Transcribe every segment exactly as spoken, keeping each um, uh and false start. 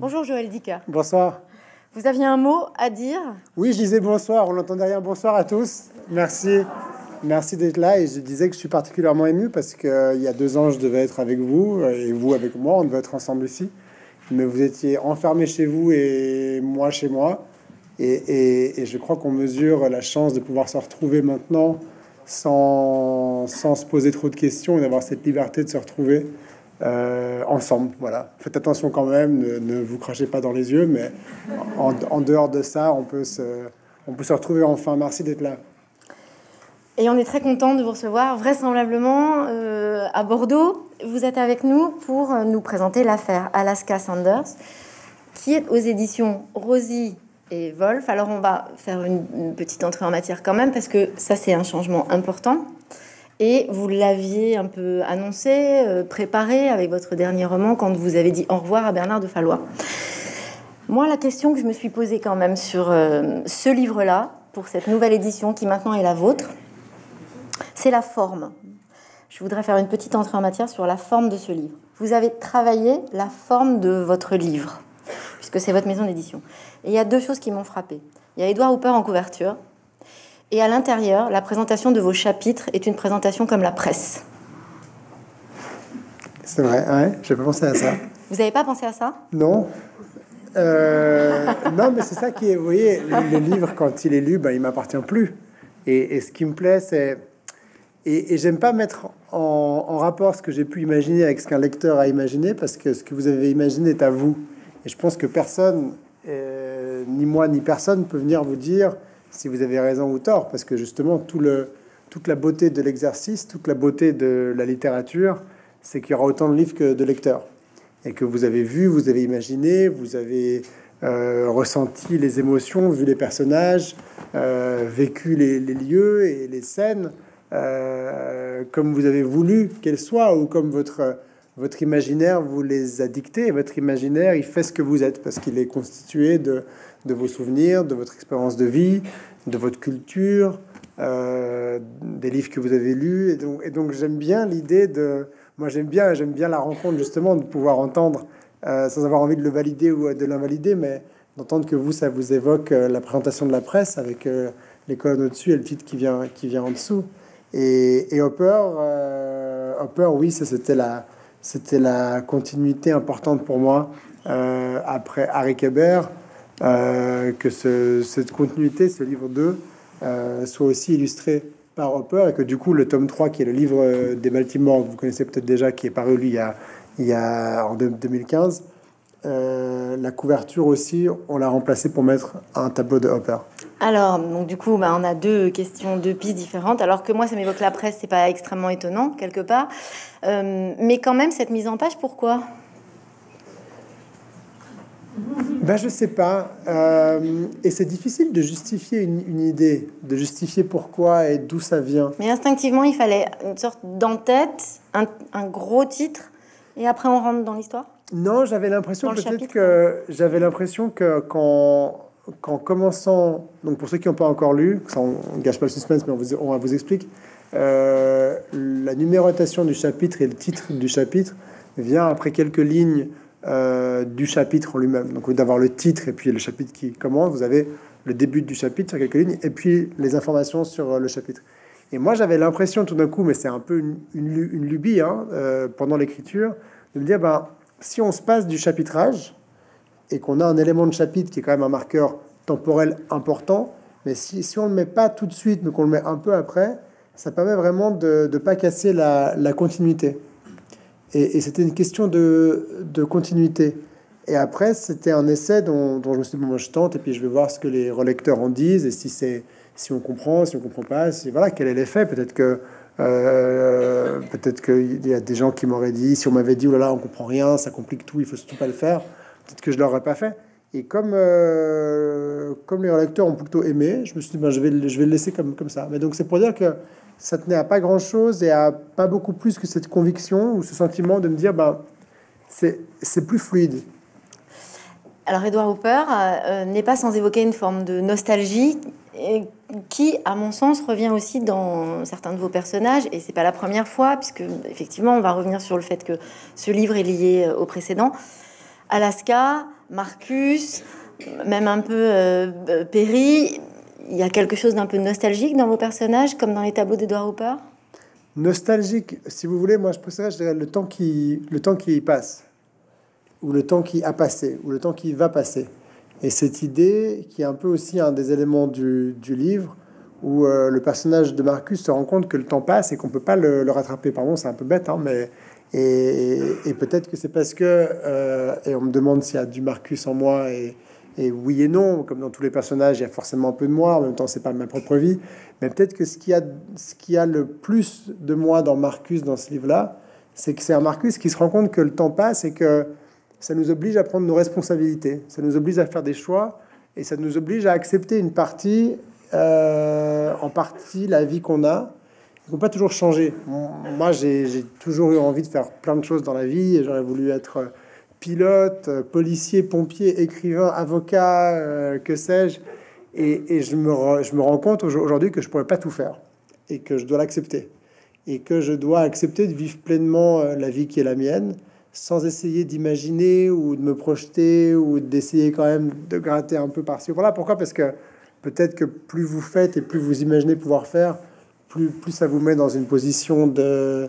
Bonjour Joël Dicker. Bonsoir. Vous aviez un mot à dire? Oui, je disais bonsoir, on n'entendait rien. Bonsoir à tous. Merci. Merci d'être là. Et je disais que je suis particulièrement ému parce qu'il euh, y a deux ans, je devais être avec vous et vous avec moi. On devait être ensemble ici. Mais vous étiez enfermés chez vous et moi chez moi. Et, et, et je crois qu'on mesure la chance de pouvoir se retrouver maintenant sans, sans se poser trop de questions et d'avoir cette liberté de se retrouver euh, ensemble. Voilà. Faites attention quand même, ne, ne vous crachez pas dans les yeux, mais en, en dehors de ça, on peut se, on peut se retrouver enfin. Merci d'être là. Et on est très content de vous recevoir, vraisemblablement euh, à Bordeaux. Vous êtes avec nous pour nous présenter l'affaire Alaska Sanders, qui est aux éditions Rosie et Wolf. Alors on va faire une, une petite entrée en matière quand même, parce que ça c'est un changement important. Et vous l'aviez un peu annoncé, euh, préparé avec votre dernier roman quand vous avez dit au revoir à Bernard de Fallois. Moi, la question que je me suis posée quand même sur euh, ce livre-là, pour cette nouvelle édition qui maintenant est la vôtre, c'est la forme. Je voudrais faire une petite entrée en matière sur la forme de ce livre. Vous avez travaillé la forme de votre livre, puisque c'est votre maison d'édition. Et il y a deux choses qui m'ont frappée. Il y a Edward Hopper en couverture, et à l'intérieur, la présentation de vos chapitres est une présentation comme la presse. C'est vrai, ouais, j'ai pas pensé à ça. Vous n'avez pas pensé à ça? Non. Euh, non, mais c'est ça qui est... Vous voyez, le, le livre, quand il est lu, ben, il m'appartient plus. Et, et ce qui me plaît, c'est... Et, et j'aime pas mettre en, en rapport ce que j'ai pu imaginer avec ce qu'un lecteur a imaginé, parce que ce que vous avez imaginé est à vous. Et je pense que personne, euh, ni moi, ni personne, peut venir vous dire si vous avez raison ou tort, parce que justement, tout le, toute la beauté de l'exercice, toute la beauté de la littérature, c'est qu'il y aura autant de livres que de lecteurs. Et que vous avez vu, vous avez imaginé, vous avez euh, ressenti les émotions, vu les personnages, euh, vécu les, les lieux et les scènes, euh, comme vous avez voulu qu'elles soient, ou comme votre, votre imaginaire vous les a dictées. Et votre imaginaire, il fait ce que vous êtes, parce qu'il est constitué de... de vos souvenirs, de votre expérience de vie, de votre culture, euh, des livres que vous avez lus. Et donc, et donc j'aime bien l'idée de... Moi, j'aime bien, j'aime bien la rencontre, justement, de pouvoir entendre, euh, sans avoir envie de le valider ou de l'invalider, mais d'entendre que vous, ça vous évoque euh, la présentation de la presse avec euh, les colonnes au-dessus et le titre qui vient, qui vient en dessous. Et, et Hopper, euh, Hopper, oui, ça, c'était la, c'était la continuité importante pour moi euh, après Harry Kéber. Euh, que ce, cette continuité, ce livre deux, euh, soit aussi illustré par Hopper, et que du coup le tome trois, qui est le livre des Baltimore, que vous connaissez peut-être déjà, qui est paru lui il y a, il y a en deux mille quinze, euh, la couverture aussi, on l'a remplacé pour mettre un tableau de Hopper. Alors, donc du coup, bah, on a deux questions, deux pistes différentes. Alors que moi, ça m'évoque la presse, c'est pas extrêmement étonnant, quelque part. Euh, mais quand même, cette mise en page, pourquoi ? Ben, je sais pas. Euh, et c'est difficile de justifier une, une idée, de justifier pourquoi et d'où ça vient. Mais instinctivement, il fallait une sorte d'en-tête, un, un gros titre, et après on rentre dans l'histoire. Non, j'avais l'impression peut-être que j'avais l'impression que quand, qu'en commençant, donc pour ceux qui n'ont pas encore lu, ça on ne gâche pas le suspense, mais on, vous, on vous explique, euh, la numérotation du chapitre et le titre du chapitre vient après quelques lignes Euh, du chapitre en lui-même. Donc, au lieu d'avoir le titre et puis le chapitre qui commence, vous avez le début du chapitre sur quelques lignes et puis les informations sur le chapitre. Et moi, j'avais l'impression tout d'un coup, mais c'est un peu une, une, une lubie hein, euh, pendant l'écriture, de me dire, ben, si on se passe du chapitrage et qu'on a un élément de chapitre qui est quand même un marqueur temporel important, mais si, si on le met pas tout de suite, mais qu'on le met un peu après, ça permet vraiment de ne pas casser la, la continuité. Et, et c'était une question de, de continuité. Et après, c'était un essai dont, dont je me suis dit, bon, moi, je tente, et puis je vais voir ce que les relecteurs en disent, et si, c'est, si on comprend, si on comprend pas, si, voilà, quel est l'effet. Peut-être que euh, peut-être qu'il y a des gens qui m'auraient dit, si on m'avait dit, oh là là, on comprend rien, ça complique tout, il faut surtout pas le faire, peut-être que je l'aurais pas fait. Et comme, euh, comme les relecteurs ont plutôt aimé, je me suis dit, ben, je, vais, je vais le laisser comme, comme ça. Mais donc, c'est pour dire que ça tenait à pas grand-chose et à pas beaucoup plus que cette conviction ou ce sentiment de me dire, ben, c'est, c'est plus fluide. Alors, Edward Hopper euh, n'est pas sans évoquer une forme de nostalgie et qui, à mon sens, revient aussi dans certains de vos personnages. Et c'est pas la première fois, puisque, effectivement, on va revenir sur le fait que ce livre est lié au précédent. Alaska, Marcus, même un peu euh, Perry. Il y a quelque chose d'un peu nostalgique dans vos personnages, comme dans les tableaux d'Edward Hopper? Nostalgique, si vous voulez, moi je préfère, je dirais, le temps qui, le temps qui passe, ou le temps qui a passé, ou le temps qui va passer. Et cette idée, qui est un peu aussi un des éléments du, du livre, où euh, le personnage de Marcus se rend compte que le temps passe et qu'on peut pas le, le rattraper. Pardon, c'est un peu bête, hein, mais et, et, et peut-être que c'est parce que euh, et on me demande s'il y a du Marcus en moi, et, et oui et non, comme dans tous les personnages, il y a forcément un peu de moi. En même temps, c'est pas ma propre vie, mais peut-être que ce qui a ce qui a le plus de moi dans Marcus, dans ce livre-là, c'est que c'est un Marcus qui se rend compte que le temps passe et que ça nous oblige à prendre nos responsabilités, ça nous oblige à faire des choix, et ça nous oblige à accepter une partie, euh, en partie, la vie qu'on a. Il ne faut pas toujours changer. Moi, j'ai j'ai toujours eu envie de faire plein de choses dans la vie, et j'aurais voulu être pilote, policier, pompier, écrivain, avocat, euh, que sais-je. Et, et je, me re, je me rends compte aujourd'hui que je ne pourrais pas tout faire, et que je dois l'accepter. Et que je dois accepter de vivre pleinement la vie qui est la mienne, sans essayer d'imaginer ou de me projeter ou d'essayer quand même de gratter un peu par-ci. Voilà pourquoi, parce que peut-être que plus vous faites et plus vous imaginez pouvoir faire, plus, plus ça vous met dans une position de,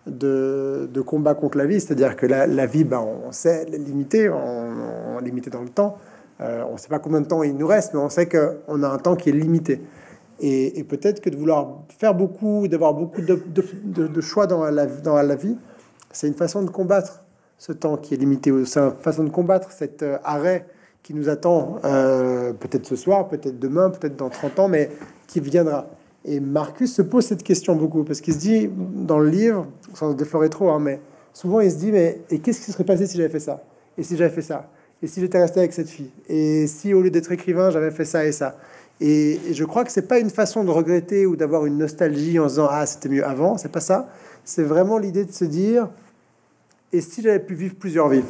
de, de combat contre la vie. C'est-à-dire que la, la vie, ben, on sait, elle est limitée, on, on est limité dans le temps. Euh, on ne sait pas combien de temps il nous reste, mais on sait qu'on a un temps qui est limité. Et, et peut-être que de vouloir faire beaucoup, d'avoir beaucoup de, de, de, de choix dans la, dans la vie, c'est une façon de combattre ce temps qui est limité. C'est une façon de combattre cet euh, arrêt qui nous attend, euh, peut-être ce soir, peut-être demain, peut-être dans trente ans, mais qui viendra. Et Marcus se pose cette question beaucoup, parce qu'il se dit, dans le livre, sans déflorer trop, hein, mais souvent il se dit, mais et qu'est-ce qui serait passé si j'avais fait ça? Et si j'avais fait ça? Et si j'étais resté avec cette fille? Et si, au lieu d'être écrivain, j'avais fait ça et ça? Et, et je crois que c'est pas une façon de regretter ou d'avoir une nostalgie en se disant, ah, c'était mieux avant, c'est pas ça. C'est vraiment l'idée de se dire, et si j'avais pu vivre plusieurs vies?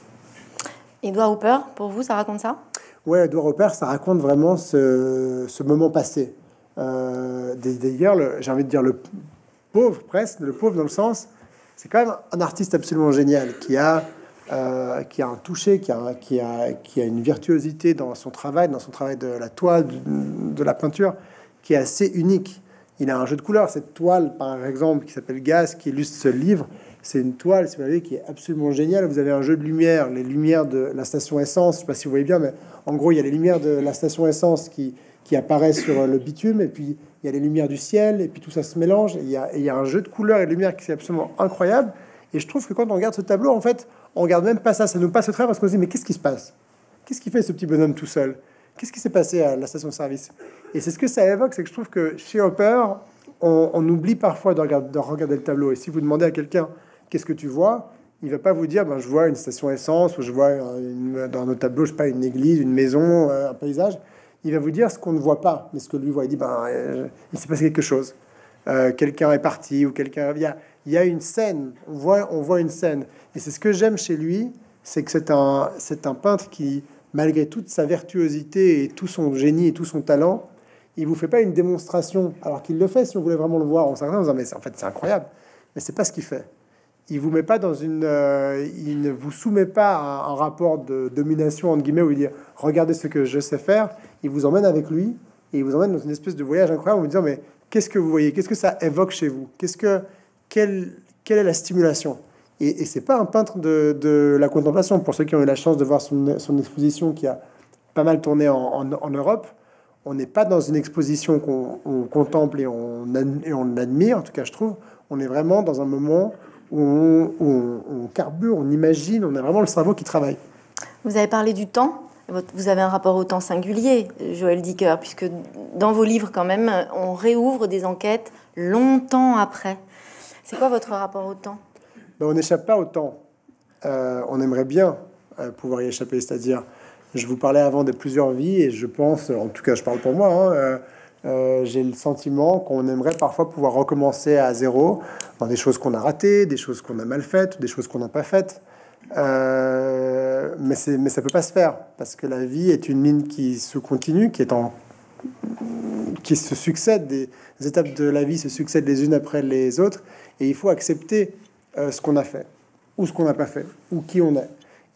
Edward Hopper, pour vous, ça raconte ça? Ouais, Edward Hopper, ça raconte vraiment ce, ce moment passé. Euh, D'ailleurs, j'ai envie de dire le pauvre, presque, le pauvre dans le sens, c'est quand même un artiste absolument génial, qui a, euh, qui a un toucher, qui a, qui, a, qui a une virtuosité dans son travail, dans son travail de la toile, de, de la peinture, qui est assez unique. Il a un jeu de couleurs. Cette toile, par exemple, qui s'appelle Gaz, qui illustre ce livre, c'est une toile, si vous voyez, qui est absolument géniale. Vous avez un jeu de lumière, les lumières de la station essence. Je ne sais pas si vous voyez bien, mais en gros, il y a les lumières de la station essence qui, qui apparaissent sur le bitume, et puis il y a les lumières du ciel, et puis tout ça se mélange. Et il y a, et il y a un jeu de couleurs et de lumière qui est absolument incroyable. Et je trouve que quand on regarde ce tableau, en fait, on regarde même pas ça. Ça nous passe au travers parce qu'on se dit, mais qu'est-ce qui se passe? Qu'est-ce qui fait ce petit bonhomme tout seul? Qu'est-ce qui s'est passé à la station-service? Et c'est ce que ça évoque, c'est que je trouve que chez Hopper, on, on oublie parfois de regarder, de regarder le tableau. Et si vous demandez à quelqu'un, qu'est-ce que tu vois? Il va pas vous dire, ben, je vois une station essence, ou je vois une, dans notre tableau, je sais pas, une église, une maison, un paysage. Il va vous dire ce qu'on ne voit pas, mais ce que lui voit. Il dit, ben, euh, il s'est passé quelque chose. Euh, quelqu'un est parti, ou quelqu'un... Il y a, il y a une scène, on voit, on voit une scène. Et c'est ce que j'aime chez lui, c'est que c'est un, c'est un peintre qui, malgré toute sa virtuosité et tout son génie et tout son talent, il vous fait pas une démonstration, alors qu'il le fait si on voulait vraiment le voir. On s'arrête en disant, mais en fait, c'est incroyable. Mais c'est pas ce qu'il fait. Il vous met pas dans une, euh, il ne vous soumet pas à un rapport de domination entre guillemets où il dit regardez ce que je sais faire. Il vous emmène avec lui et il vous emmène dans une espèce de voyage incroyable en vous disant mais qu'est-ce que vous voyez, qu'est-ce que ça évoque chez vous, qu'est-ce que quelle quelle est la stimulation. Et, et c'est pas un peintre de, de la contemplation. Pour ceux qui ont eu la chance de voir son, son exposition qui a pas mal tourné en, en, en Europe, on n'est pas dans une exposition qu'on on contemple et on, et on admire. En tout cas, je trouve, on est vraiment dans un moment où on, où on, on carbure, on imagine, on a vraiment le cerveau qui travaille. Vous avez parlé du temps. Vous avez un rapport au temps singulier, Joël Dicker, puisque dans vos livres, quand même, on réouvre des enquêtes longtemps après. C'est quoi votre rapport au temps? Ben, on n'échappe pas au temps. Euh, on aimerait bien euh, pouvoir y échapper. C'est-à-dire, je vous parlais avant de plusieurs vies, et je pense, en tout cas, je parle pour moi, hein, euh, Euh, j'ai le sentiment qu'on aimerait parfois pouvoir recommencer à zéro dans des choses qu'on a ratées, des choses qu'on a mal faites, des choses qu'on n'a pas faites. Euh, mais, c'est, mais ça peut pas se faire parce que la vie est une mine qui se continue, qui est en, qui se succède. Des étapes de la vie se succèdent les unes après les autres, et il faut accepter euh, ce qu'on a fait ou ce qu'on n'a pas fait ou qui on est.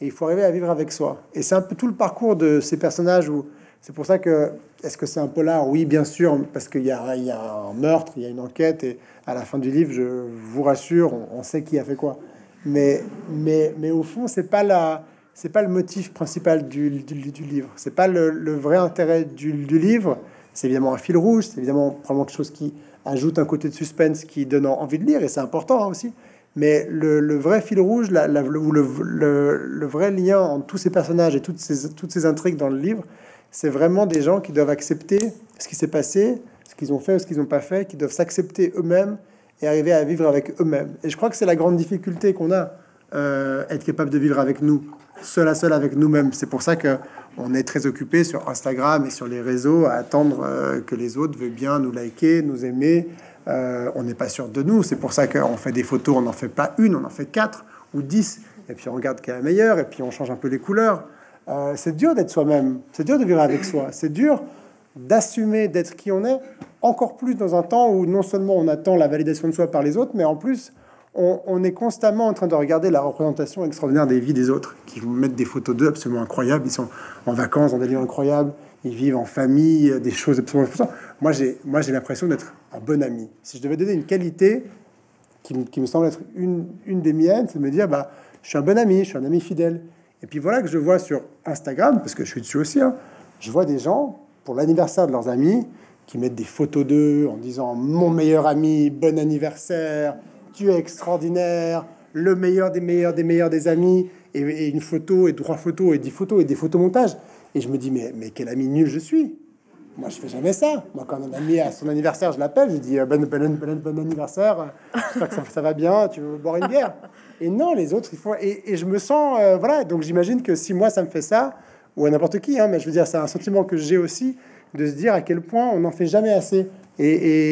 et il faut arriver à vivre avec soi. Et c'est un peu tout le parcours de ces personnages où c'est pour ça que, est-ce que c'est un polar? Oui, bien sûr, parce qu'il y a, il y a un meurtre, il y a une enquête, et à la fin du livre, je vous rassure, on, on sait qui a fait quoi. Mais, mais, mais au fond, c'est pas la, c'est pas le motif principal du, du, du livre. C'est pas le, le vrai intérêt du, du livre. C'est évidemment un fil rouge, c'est évidemment probablement quelque chose qui ajoute un côté de suspense qui donne envie de lire, et c'est important hein, aussi. Mais le, le vrai fil rouge, la, la, le, le, le, le vrai lien entre tous ces personnages et toutes ces, toutes ces intrigues dans le livre, c'est vraiment des gens qui doivent accepter ce qui s'est passé, ce qu'ils ont fait ou ce qu'ils n'ont pas fait, qui doivent s'accepter eux-mêmes et arriver à vivre avec eux-mêmes. Et je crois que c'est la grande difficulté qu'on a, euh, être capable de vivre avec nous, seul à seul avec nous-mêmes. C'est pour ça que on est très occupé sur Instagram et sur les réseaux à attendre euh, que les autres veuillent bien nous liker, nous aimer. Euh, on n'est pas sûr de nous. C'est pour ça qu'on fait des photos, on n'en fait pas une, on en fait quatre ou dix. Et puis on regarde quelle est la meilleure, et puis on change un peu les couleurs. Euh, c'est dur d'être soi-même, c'est dur de vivre avec soi, c'est dur d'assumer d'être qui on est, encore plus dans un temps où non seulement on attend la validation de soi par les autres, mais en plus on, on est constamment en train de regarder la représentation extraordinaire des vies des autres, qui vont mettre des photos d'eux absolument incroyables, ils sont en vacances dans des lieux incroyables, ils vivent en famille, des choses absolument incroyables. Moi j'ai, moi j'ai l'impression d'être un bon ami. Si je devais donner une qualité qui, me- qui me semble être une, une des miennes, c'est de me dire, bah, je suis un bon ami, je suis un ami fidèle. Et puis voilà que je vois sur Instagram, parce que je suis dessus aussi, hein, je vois des gens, pour l'anniversaire de leurs amis, qui mettent des photos d'eux en disant « Mon meilleur ami, bon anniversaire, tu es extraordinaire, le meilleur des meilleurs des meilleurs des amis. » et, et une photo, et trois photos, et dix photos, et des photomontages. Et je me dis « Mais, mais quel ami nul je suis !» Moi, je fais jamais ça. Moi, quand un ami à son anniversaire, je l'appelle, je dis « Bon, bon, bon, bon anniversaire, j'espère que ça, ça va bien, tu veux boire une bière ?» Et non, les autres, ils font... Et, et je me sens... euh, voilà, donc j'imagine que si moi, ça me fait ça, ou à n'importe qui, hein, mais je veux dire, c'est un sentiment que j'ai aussi, de se dire à quel point on n'en fait jamais assez. Et,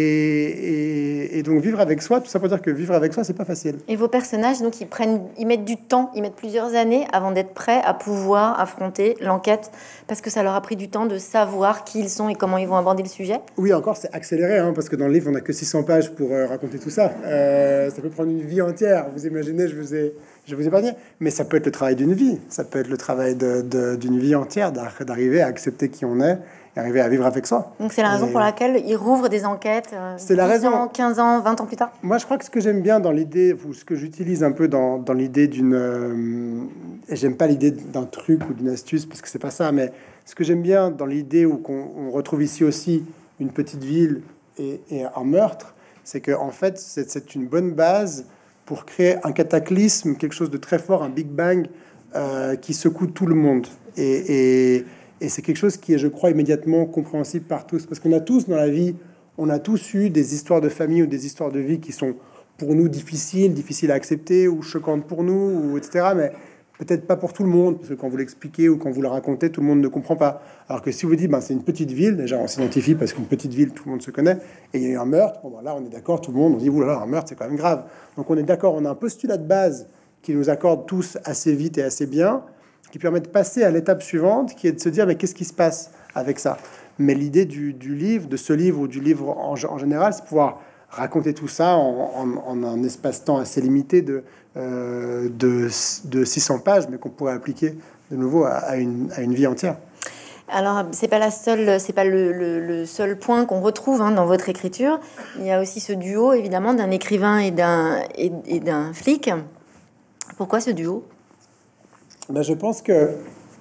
et, et, et donc vivre avec soi, tout ça pour dire que vivre avec soi, c'est pas facile. Et vos personnages, donc, ils prennent, ils mettent du temps, ils mettent plusieurs années avant d'être prêts à pouvoir affronter l'enquête, parce que ça leur a pris du temps de savoir qui ils sont et comment ils vont aborder le sujet. Oui, encore, c'est accéléré, hein, parce que dans le livre, on n'a que six cents pages pour euh, raconter tout ça. Euh, ça peut prendre une vie entière. Vous imaginez, je vous ai, je vous ai épargné. Mais ça peut être le travail d'une vie. Ça peut être le travail de, de, d'une vie entière, d'ar- d'arriver à accepter qui on est et arriver à vivre avec soi. Donc c'est la raison Et pour laquelle ils rouvrent des enquêtes euh, C'est la dix raison. ans, quinze ans, vingt ans plus tard. Moi, je crois que ce que j'aime bien dans l'idée, ou ce que j'utilise un peu dans, dans l'idée d'une... euh, et j'aime pas l'idée d'un truc ou d'une astuce, parce que c'est pas ça, mais ce que j'aime bien dans l'idée où qu'on on retrouve ici aussi une petite ville et, et un meurtre, c'est que en fait, c'est, c'est une bonne base pour créer un cataclysme, quelque chose de très fort, un Big Bang euh, qui secoue tout le monde. Et, et, et c'est quelque chose qui est, je crois, immédiatement compréhensible par tous, parce qu'on a tous dans la vie... On a tous eu des histoires de famille ou des histoires de vie qui sont pour nous difficiles, difficiles à accepter ou choquantes pour nous, ou et cetera. Mais peut-être pas pour tout le monde, parce que quand vous l'expliquez ou quand vous le racontez, tout le monde ne comprend pas. Alors que si vous dites, ben, c'est une petite ville, déjà on s'identifie parce qu'une petite ville, tout le monde se connaît, et il y a eu un meurtre, bon, ben, là on est d'accord, tout le monde, on dit, oulala, un meurtre, c'est quand même grave. Donc on est d'accord, on a un postulat de base qui nous accorde tous assez vite et assez bien, qui permet de passer à l'étape suivante, qui est de se dire, mais qu'est-ce qui se passe avec ça? Mais l'idée du, du livre, de ce livre ou du livre en, en général, c'est pouvoir raconter tout ça en, en, en un espace-temps assez limité de, euh, de, de six cents pages, mais qu'on pourrait appliquer de nouveau à, à, une, à une vie entière. Alors, c'est pas la seule, c'est pas le, le, le seul point qu'on retrouve hein, dans votre écriture. Il y a aussi ce duo, évidemment, d'un écrivain et d'un et, et d'un flic. Pourquoi ce duo? Ben, je pense que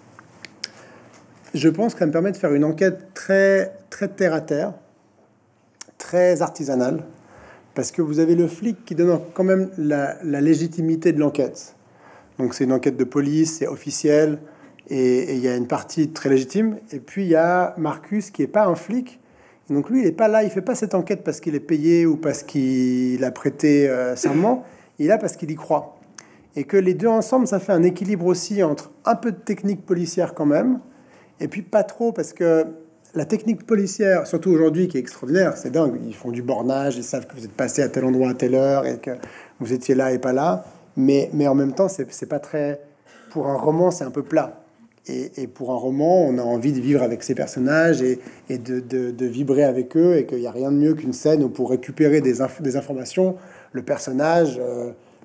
je pense que ça me permet de faire une enquête très très terre à terre, très artisanale, parce que vous avez le flic qui donne quand même la, la légitimité de l'enquête. Donc c'est une enquête de police, c'est officiel. Et il y a une partie très légitime. Et puis il y a Marcus qui est pas un flic. Et donc lui, il est pas là. Il fait pas cette enquête parce qu'il est payé ou parce qu'il a prêté euh, serment. Il est là parce qu'il y croit. Et que les deux ensemble, ça fait un équilibre aussi entre un peu de technique policière quand même, et puis pas trop, parce que la technique policière, surtout aujourd'hui, qui est extraordinaire, c'est dingue. Ils font du bornage, ils savent que vous êtes passé à tel endroit à telle heure et que vous étiez là et pas là. Mais, mais en même temps, c'est, c'est pas très... Pour un roman, c'est un peu plat. Et, et pour un roman, on a envie de vivre avec ces personnages et, et de, de, de vibrer avec eux, et qu'il n'y a rien de mieux qu'une scène où pour récupérer des, inf- des informations, le personnage euh,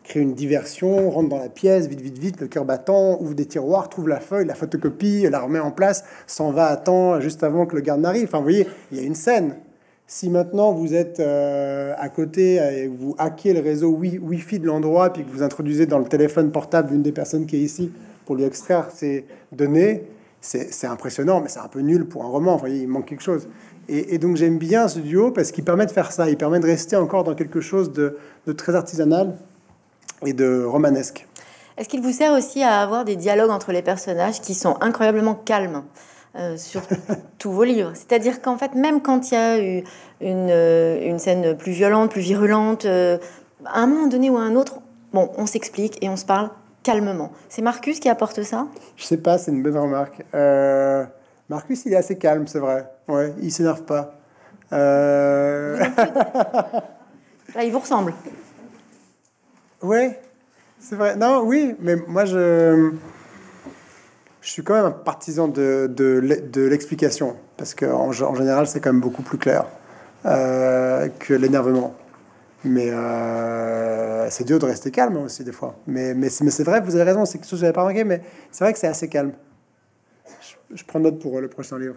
crée une diversion, rentre dans la pièce, vite, vite, vite, le cœur battant, ouvre des tiroirs, trouve la feuille, la photocopie, la remet en place, s'en va à temps, juste avant que le garde n'arrive. Enfin, vous voyez, il y a une scène. Si maintenant vous êtes euh, à côté et vous hackez le réseau wi- Wi-Fi de l'endroit, puis que vous introduisez dans le téléphone portable d'une des personnes qui est ici pour lui extraire ses données, c'est, c'est impressionnant, mais c'est un peu nul pour un roman. Vous voyez, il manque quelque chose. Et, et donc j'aime bien ce duo parce qu'il permet de faire ça. Il permet de rester encore dans quelque chose de, de très artisanal et de romanesque. Est-ce qu'il vous sert aussi à avoir des dialogues entre les personnages qui sont incroyablement calmes euh, sur tous vos livres? C'est-à-dire qu'en fait, même quand il y a eu une, une scène plus violente, plus virulente, euh, à un moment donné ou à un autre, bon, on s'explique et on se parle calmement. C'est Marcus qui apporte ça? Je sais pas, c'est une bonne remarque. Euh, Marcus, il est assez calme, c'est vrai. Ouais, il s'énerve pas. Euh... Là, il vous ressemble. Ouais, c'est vrai. Non, oui, mais moi, je, je suis quand même un partisan de, de, de l'explication. Parce qu'en en général, c'est quand même beaucoup plus clair euh, que l'énervement. Mais euh, c'est dur de rester calme aussi, des fois. Mais, mais, mais c'est vrai, vous avez raison, c'est quelque chose que je n'avais pas remarqué, mais c'est vrai que c'est assez calme. Je, je prends note pour le prochain livre.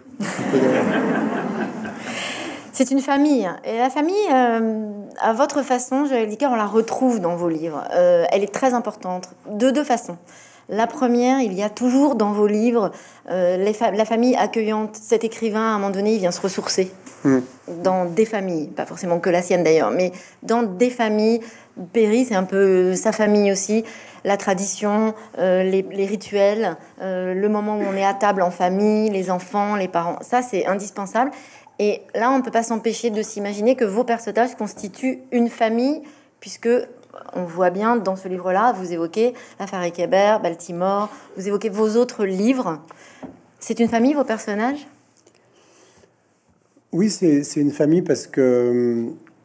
C'est une famille. Et la famille, euh, à votre façon, Joël Dicker, on la retrouve dans vos livres. Euh, elle est très importante, de deux façons. La première, il y a toujours dans vos livres euh, les fa- la famille accueillante. Cet écrivain, à un moment donné, il vient se ressourcer mmh. dans des familles, pas forcément que la sienne d'ailleurs, mais dans des familles. Perry, c'est un peu sa famille aussi. La tradition, euh, les, les rituels, euh, le moment où on est à table en famille, les enfants, les parents. Ça, c'est indispensable. Et là, on ne peut pas s'empêcher de s'imaginer que vos personnages constituent une famille, puisque on voit bien dans ce livre-là, vous évoquez l'affaire Ekeber, Baltimore, vous évoquez vos autres livres. C'est une famille, vos personnages? Oui, c'est, c'est une famille parce que,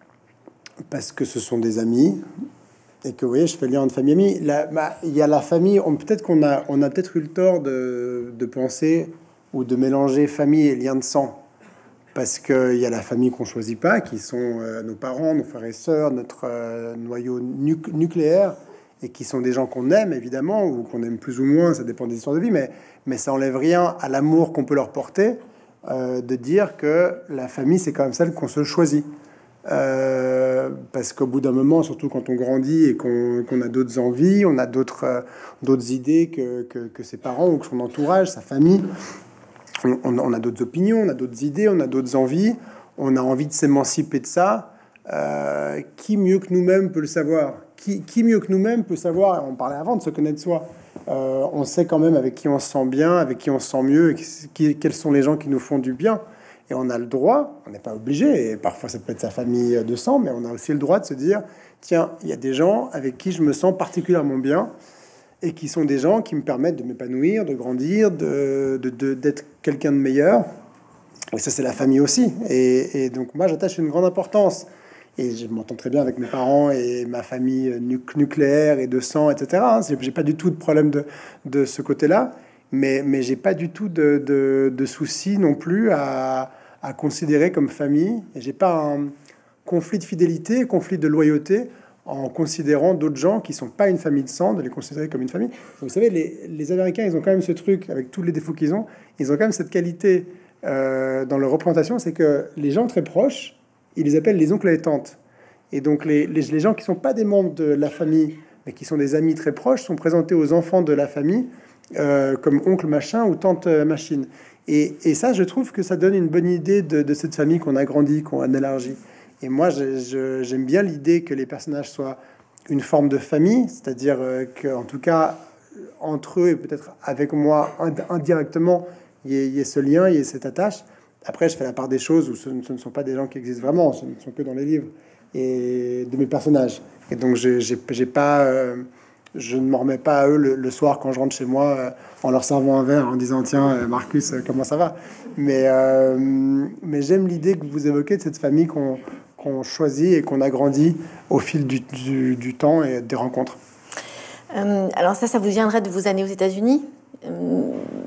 parce que ce sont des amis. Et que, vous voyez, je fais le lien entre famille et amis. La, bah, il y a la famille, on, peut-être qu'on a, on a peut-être eu le tort de, de penser ou de mélanger famille et lien de sang. Parce qu'il y a la famille qu'on choisit pas, qui sont euh, nos parents, nos frères et sœurs, notre euh, noyau nu- nucléaire, et qui sont des gens qu'on aime, évidemment, ou qu'on aime plus ou moins, ça dépend des histoires de vie, mais, mais ça enlève rien à l'amour qu'on peut leur porter, euh, de dire que la famille, c'est quand même celle qu'on se choisit. Euh, parce qu'au bout d'un moment, surtout quand on grandit et qu'on, qu'on a d'autres envies, on a d'autres, euh, d'autres idées que, que, que ses parents ou que son entourage, sa famille. On, on a d'autres opinions, on a d'autres idées, on a d'autres envies, on a envie de s'émanciper de ça. Euh, qui mieux que nous-mêmes peut le savoir? Qui, qui mieux que nous-mêmes peut savoir? On parlait avant de se connaître soi. Euh, on sait quand même avec qui on se sent bien, avec qui on se sent mieux, et qui, quels sont les gens qui nous font du bien. Et on a le droit, on n'est pas obligé, et parfois ça peut être sa famille de sang, mais on a aussi le droit de se dire, tiens, il y a des gens avec qui je me sens particulièrement bien, et qui sont des gens qui me permettent de m'épanouir, de grandir, de, de, de, d'être quelqu'un de meilleur. Et ça, c'est la famille aussi. Et, et donc, moi, j'attache une grande importance. Et je m'entends très bien avec mes parents et ma famille nu- nucléaire et de sang, et cetera. Hein. J'ai pas du tout de problème de, de ce côté-là. Mais, mais j'ai pas du tout de, de, de soucis non plus à, à considérer comme famille. Et j'ai pas un conflit de fidélité, conflit de loyauté, en considérant d'autres gens qui sont pas une famille de sang, de les considérer comme une famille. Vous savez, les, les Américains, ils ont quand même ce truc, avec tous les défauts qu'ils ont, ils ont quand même cette qualité euh, dans leur représentation, c'est que les gens très proches, ils les appellent les oncles et les tantes. Et donc les, les, les gens qui sont pas des membres de la famille, mais qui sont des amis très proches, sont présentés aux enfants de la famille euh, comme oncle machin ou tante machine. Et, et ça, je trouve que ça donne une bonne idée de, de cette famille qu'on a grandi, qu'on a élargi. Et moi, je, je, j'aime bien l'idée que les personnages soient une forme de famille, c'est-à-dire euh, qu'en tout cas, entre eux et peut-être avec moi indirectement, il y, y ait ce lien, il y ait cette attache. Après, je fais la part des choses où ce, ce ne sont pas des gens qui existent vraiment, ce ne sont que dans les livres et de mes personnages. Et donc, j'ai, j'ai, j'ai pas, euh, je ne m'en remets pas à eux le, le soir quand je rentre chez moi euh, en leur servant un verre, en disant tiens, euh, Marcus, euh, comment ça va? Mais, euh, mais j'aime l'idée que vous évoquez de cette famille qu'on qu'on choisit et qu'on a grandi au fil du, du, du temps et des rencontres. Euh, alors ça, ça vous viendrait de vos années aux États-Unis? euh,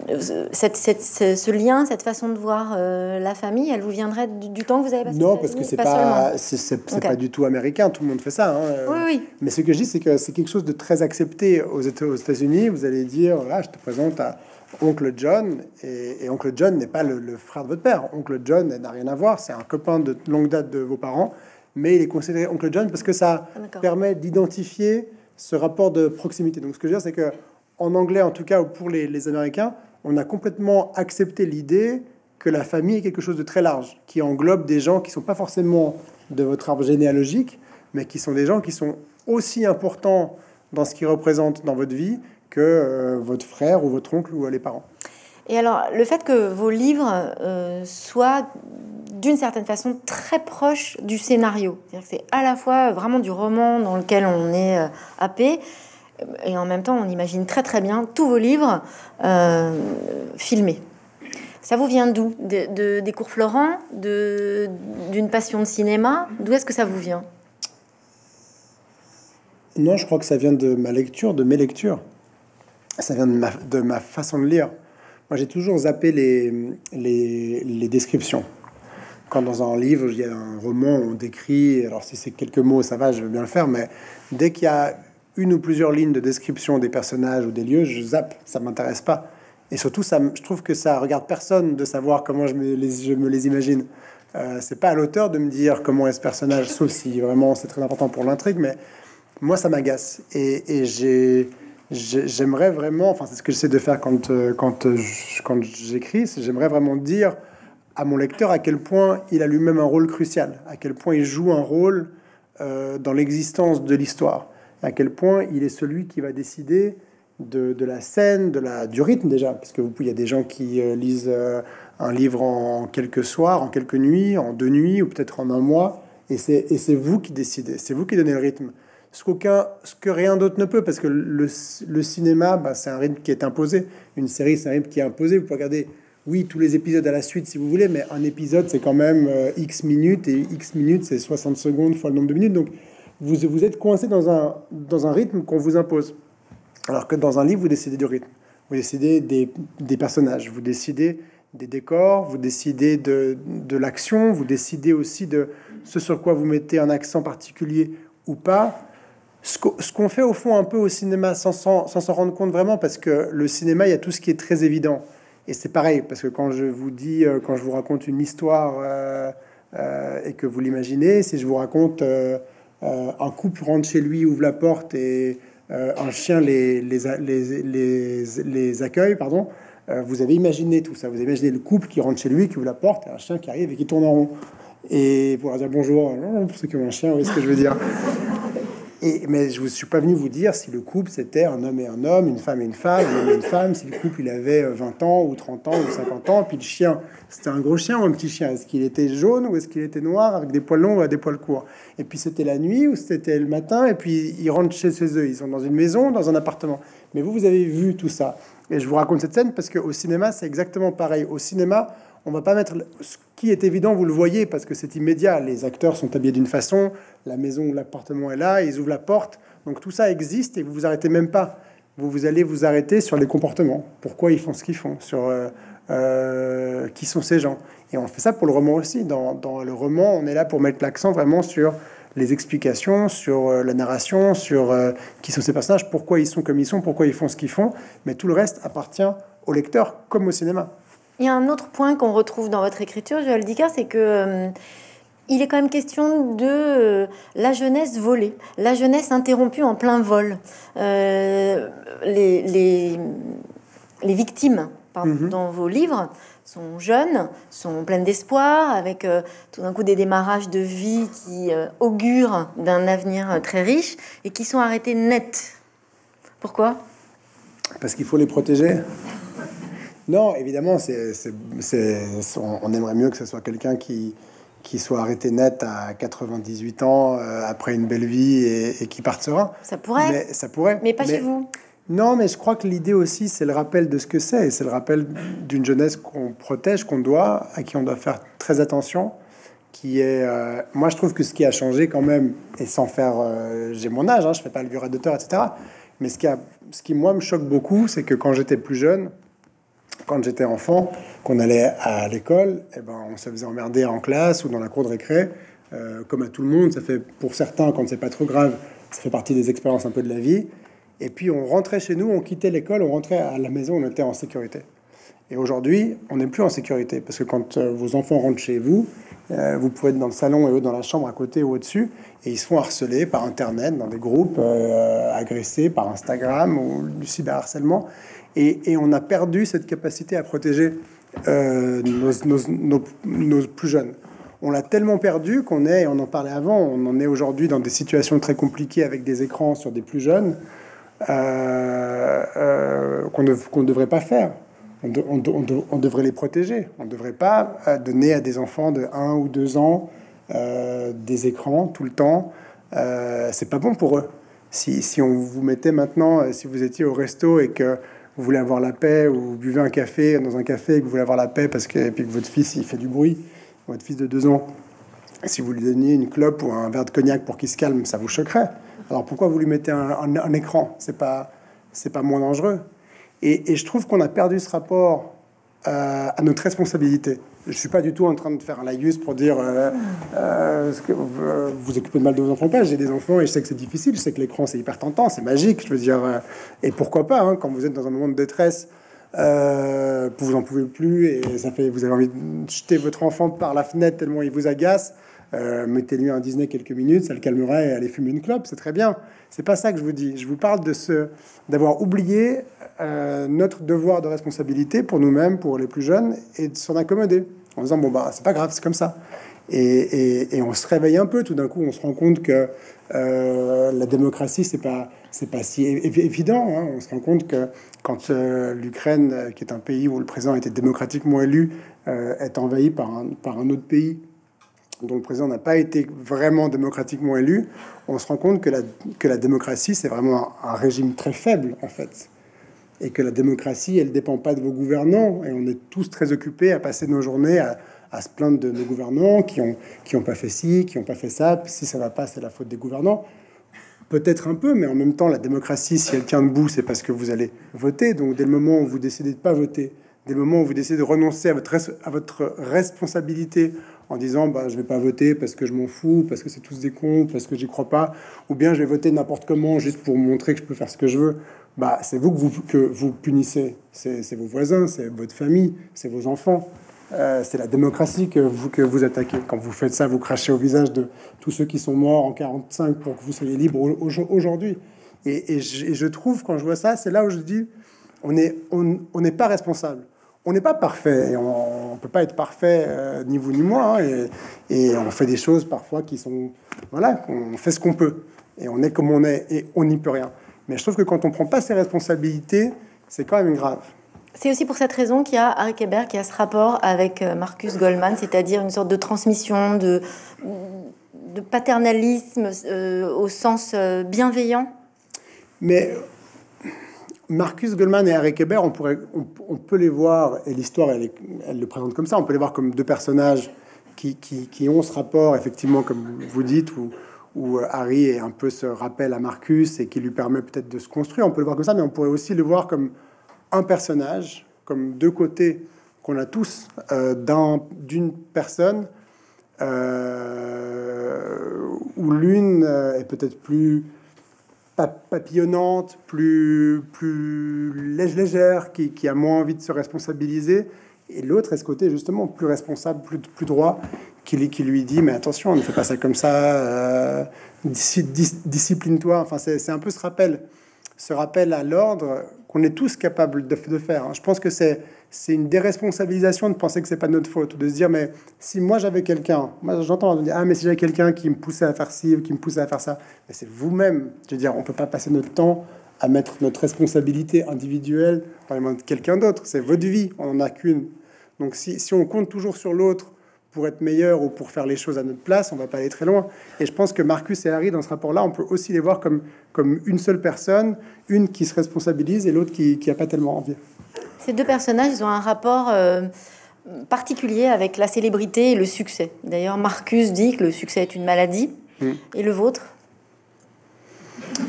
cette, cette, ce, ce lien, cette façon de voir euh, la famille, elle vous viendrait du, du temps que vous avez passé? Non, parce que c'est pas, pas c'est, c'est, c'est okay. pas du tout américain. Tout le monde fait ça. Hein. Oui, oui. Mais ce que je dis, c'est que c'est quelque chose de très accepté aux États-Unis. Vous allez dire, ah, je te présente à Oncle John, et, et Oncle John n'est pas le, le frère de votre père. Oncle John n'a rien à voir. C'est un copain de longue date de vos parents, mais il est considéré Oncle John parce que ça ah, permet d'identifier ce rapport de proximité. Donc, ce que je veux dire, c'est que en anglais, en tout cas, ou pour les, les Américains, on a complètement accepté l'idée que la famille est quelque chose de très large, qui englobe des gens qui sont pas forcément de votre arbre généalogique, mais qui sont des gens qui sont aussi importants dans ce qu'ils représentent dans votre vie que euh, votre frère ou votre oncle ou euh, les parents. Et alors, le fait que vos livres euh, soient d'une certaine façon très proches du scénario, c'est-à-dire que c'est à la fois vraiment du roman dans lequel on est euh, happé, et en même temps, on imagine très très bien tous vos livres euh, filmés. Ça vous vient d'où? de, de, Des cours Florent, de, d'une passion de cinéma? D'où est-ce que ça vous vient? Non, je crois que ça vient de ma lecture, de mes lectures. Ça vient de ma, de ma façon de lire. Moi, j'ai toujours zappé les, les, les descriptions. Quand dans un livre, il y a un roman, on décrit, alors si c'est quelques mots, ça va, je veux bien le faire, mais dès qu'il y a une ou plusieurs lignes de description des personnages ou des lieux, je zappe, ça m'intéresse pas. Et surtout, ça, je trouve que ça regarde personne de savoir comment je me les, je me les imagine. Euh, c'est pas à l'auteur de me dire comment est ce personnage, sauf si vraiment c'est très important pour l'intrigue, mais moi, ça m'agace. Et, et j'ai, j'ai, j'aimerais vraiment, enfin, c'est ce que j'essaie de faire quand, quand, quand j'écris, c'est j'aimerais vraiment dire à mon lecteur à quel point il a lui-même un rôle crucial, à quel point il joue un rôle euh, dans l'existence de l'histoire. À quel point il est celui qui va décider de, de la scène, de la, du rythme déjà, parce que vous, il y a des gens qui euh, lisent euh, un livre en quelques soirs, en quelques nuits, en deux nuits, ou peut-être en un mois, et c'est, et c'est vous qui décidez, c'est vous qui donnez le rythme. Ce, qu'aucun, ce que rien d'autre ne peut, parce que le, le cinéma, bah, c'est un rythme qui est imposé, une série, c'est un rythme qui est imposé, vous pouvez regarder, oui, tous les épisodes à la suite si vous voulez, mais un épisode, c'est quand même euh, X minutes, et X minutes, c'est soixante secondes fois le nombre de minutes, donc Vous, vous êtes coincé dans un, dans un rythme qu'on vous impose. Alors que dans un livre, vous décidez du rythme. Vous décidez des, des personnages, vous décidez des décors, vous décidez de, de l'action, vous décidez aussi de ce sur quoi vous mettez un accent particulier ou pas. Ce, qu', ce qu'on fait au fond un peu au cinéma sans, sans, sans s'en rendre compte vraiment, parce que le cinéma, il y a tout ce qui est très évident. Et c'est pareil, parce que quand je vous dis, quand je vous raconte une histoire euh, euh, et que vous l'imaginez, si je vous raconte... Euh, Euh, un couple rentre chez lui, ouvre la porte et euh, un chien les, les, les, les, les accueille, pardon. Euh, vous avez imaginé tout ça. Vous avez imaginé le couple qui rentre chez lui, qui ouvre la porte, et un chien qui arrive et qui tourne en rond. Et pour leur dire bonjour, pour ceux qui ont un chien, vous voyez ce que je veux dire. Et, mais je ne suis pas venu vous dire si le couple c'était un homme et un homme, une femme et une femme, un homme et une femme, si le couple il avait vingt ans ou trente ans ou cinquante ans, puis le chien c'était un gros chien ou un petit chien, est-ce qu'il était jaune ou est-ce qu'il était noir avec des poils longs ou des poils courts, et puis c'était la nuit ou c'était le matin, et puis ils rentrent chez, chez eux, ils sont dans une maison, dans un appartement. Mais vous, vous avez vu tout ça, et je vous raconte cette scène parce qu'au cinéma c'est exactement pareil. Au cinéma, on va pas mettre ce qui est évident, vous le voyez parce que c'est immédiat. Les acteurs sont habillés d'une façon, la maison ou l'appartement est là, ils ouvrent la porte, donc tout ça existe et vous vous arrêtez même pas. Vous vous allez vous arrêter sur les comportements, pourquoi ils font ce qu'ils font, sur euh, euh, qui sont ces gens. Et on fait ça pour le roman aussi. Dans, dans le roman, on est là pour mettre l'accent vraiment sur les explications, sur euh, la narration, sur euh, qui sont ces personnages, pourquoi ils sont comme ils sont, pourquoi ils font ce qu'ils font. Mais tout le reste appartient au lecteur comme au cinéma. Il y a un autre point qu'on retrouve dans votre écriture, Joël Dicker, c'est que euh, il est quand même question de euh, la jeunesse volée, la jeunesse interrompue en plein vol. Euh, les, les, les victimes pardon, mm-hmm. dans vos livres sont jeunes, sont pleines d'espoir, avec euh, tout d'un coup des démarrages de vie qui euh, augurent d'un avenir euh, très riche et qui sont arrêtés net. Pourquoi ? Parce qu'il faut les protéger. Non, évidemment, c'est, c'est, c'est, on aimerait mieux que ce soit quelqu'un qui, qui soit arrêté net à quatre-vingt-dix-huit ans, euh, après une belle vie, et, et qui parte serein. Ça pourrait. Mais, ça pourrait. Mais pas mais, chez vous. Non, mais je crois que l'idée aussi, c'est le rappel de ce que c'est. C'est le rappel d'une jeunesse qu'on protège, qu'on doit, à qui on doit faire très attention. Qui est, euh, moi, je trouve que ce qui a changé quand même, et sans faire... Euh, j'ai mon âge, hein, je fais pas le vieux d'auteur, et cetera. Mais ce qui, a, ce qui, moi, me choque beaucoup, c'est que quand j'étais plus jeune... quand j'étais enfant, qu'on allait à l'école, eh ben, on se faisait emmerder en classe ou dans la cour de récré, euh, comme à tout le monde. Ça fait, pour certains, quand c'est pas trop grave, ça fait partie des expériences un peu de la vie. Et puis on rentrait chez nous, on quittait l'école, on rentrait à la maison, on était en sécurité. Et aujourd'hui, on n'est plus en sécurité, parce que quand euh, vos enfants rentrent chez vous, euh, vous pouvez être dans le salon et eux dans la chambre à côté ou au-dessus, et ils se font harceler par Internet, dans des groupes, euh, agressés par Instagram ou du cyberharcèlement. Et, et on a perdu cette capacité à protéger euh, nos, nos, nos, nos plus jeunes. On l'a tellement perdu qu'on est, on en parlait avant, on en est aujourd'hui dans des situations très compliquées avec des écrans sur des plus jeunes euh, euh, qu'on ne qu'on ne devrait pas faire. On, de, on, de, on, de, on devrait les protéger. On ne devrait pas euh, donner à des enfants de un ou deux ans euh, des écrans tout le temps. Euh, c'est pas bon pour eux. Si, si on vous mettait maintenant, si vous étiez au resto et que vous voulez avoir la paix, ou vous buvez un café dans un café et que vous voulez avoir la paix parce que, et puis que votre fils il fait du bruit, votre fils de deux ans, si vous lui donniez une clope ou un verre de cognac pour qu'il se calme, ça vous choquerait. Alors pourquoi vous lui mettez un, un, un écran? C'est pas, c'est pas moins dangereux. Et, et je trouve qu'on a perdu ce rapport euh, à notre responsabilité. Je suis pas du tout en train de faire un laïus pour dire euh, euh, ce que vous, euh, vous occupez de mal de vos enfants. Pas, j'ai des enfants et je sais que c'est difficile. Je sais que l'écran c'est hyper tentant, c'est magique. Je veux dire, euh, et pourquoi pas hein, quand vous êtes dans un moment de détresse, euh, vous en pouvez plus et ça fait, vous avez envie de jeter votre enfant par la fenêtre tellement il vous agace. Euh, mettez-lui un Disney quelques minutes, ça le calmera et allez fumer une clope, c'est très bien. C'est pas ça que je vous dis. Je vous parle de ce d'avoir oublié euh, notre devoir de responsabilité pour nous-mêmes, pour les plus jeunes, et de s'en accommoder en disant bon bah c'est pas grave, c'est comme ça. Et, et, et on se réveille un peu. Tout d'un coup, on se rend compte que euh, la démocratie c'est pas c'est pas si évident. Hein. On se rend compte que quand euh, l'Ukraine, qui est un pays où le président a été démocratiquement élu, euh, est envahi par un par un autre pays dont le président n'a pas été vraiment démocratiquement élu, on se rend compte que la, que la démocratie, c'est vraiment un, un régime très faible, en fait. Et que la démocratie, elle ne dépend pas de vos gouvernants. Et on est tous très occupés à passer nos journées à, à se plaindre de nos gouvernants qui ont, qui ont pas fait ci, qui n'ont pas fait ça. Si ça va pas, c'est la faute des gouvernants. Peut-être un peu, mais en même temps, la démocratie, si elle tient debout, c'est parce que vous allez voter. Donc, dès le moment où vous décidez de pas voter, dès le moment où vous décidez de renoncer à votre, à votre responsabilité en disant bah, je vais pas voter parce que je m'en fous, parce que c'est tous des cons, parce que j'y crois pas, ou bien je vais voter n'importe comment juste pour montrer que je peux faire ce que je veux, bah, c'est vous que vous, que vous punissez. C'est vos voisins, c'est votre famille, c'est vos enfants. Euh, c'est la démocratie que vous, que vous attaquez. Quand vous faites ça, vous crachez au visage de tous ceux qui sont morts en quarante-cinq pour que vous soyez libres aujourd'hui. Et, et, je, et je trouve, quand je vois ça, c'est là où je dis on n'est on, on n'est pas responsable. On n'est pas parfait, et on ne peut pas être parfait, euh, ni vous ni moi, hein, et, et on fait des choses parfois qui sont... Voilà, on fait ce qu'on peut, et on est comme on est, et on n'y peut rien. Mais je trouve que quand on ne prend pas ses responsabilités, c'est quand même grave. C'est aussi pour cette raison qu'il y a Arik Hébert qui a ce rapport avec Marcus Goldman, c'est-à-dire une sorte de transmission, de, de paternalisme euh, au sens euh, bienveillant. Mais... Marcus Goldman et Arik Hébert, on, pourrait, on, on peut les voir, et l'histoire, elle, elle le présente comme ça, on peut les voir comme deux personnages qui, qui, qui ont ce rapport, effectivement, comme vous dites, où, où Harry est un peu ce rappel à Marcus et qui lui permet peut-être de se construire. On peut le voir comme ça, mais on pourrait aussi le voir comme un personnage, comme deux côtés qu'on a tous euh, d'une personne, euh, où l'une est peut-être plus... papillonnante, plus, plus légère, qui, qui a moins envie de se responsabiliser, et l'autre est ce côté justement plus responsable, plus, plus droit, qui, qui lui dit mais attention, ne fais pas ça comme ça, euh, discipline-toi. Enfin, c'est un peu ce rappel, ce rappel à l'ordre qu'on est tous capables de, de faire. Je pense que c'est c'est une déresponsabilisation de penser que c'est pas de notre faute, de se dire mais si moi j'avais quelqu'un, moi j'entends dire ah mais si j'avais quelqu'un qui me poussait à faire ci, qui me poussait à faire ça, mais c'est vous-même. Je veux dire, on peut pas passer notre temps à mettre notre responsabilité individuelle dans les mains de quelqu'un d'autre. C'est votre vie, on en a qu'une. Donc si, si on compte toujours sur l'autre pour être meilleur ou pour faire les choses à notre place, on va pas aller très loin. Et je pense que Marcus et Harry, dans ce rapport-là, on peut aussi les voir comme, comme une seule personne, une qui se responsabilise et l'autre qui qui a pas tellement envie. Ces deux personnages, ils ont un rapport euh, particulier avec la célébrité et le succès. D'ailleurs, Marcus dit que le succès est une maladie. Mmh. Et le vôtre?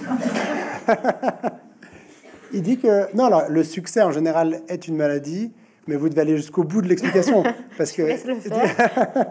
Il dit que non, alors, le succès en général est une maladie, mais vous devez aller jusqu'au bout de l'explication. Parce que... Laisse le faire.